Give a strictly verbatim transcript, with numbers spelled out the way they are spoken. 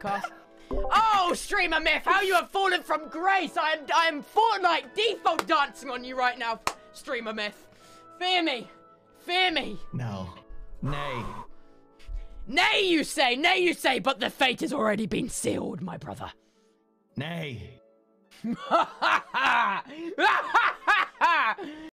podcast. Oh, streamer myth, how you have fallen from grace. I am, I am Fortnite default dancing on you right now, streamer myth. Fear me. Fear me. No. Nay. Nay, you say. Nay, you say. But the fate has already been sealed, my brother. Nay.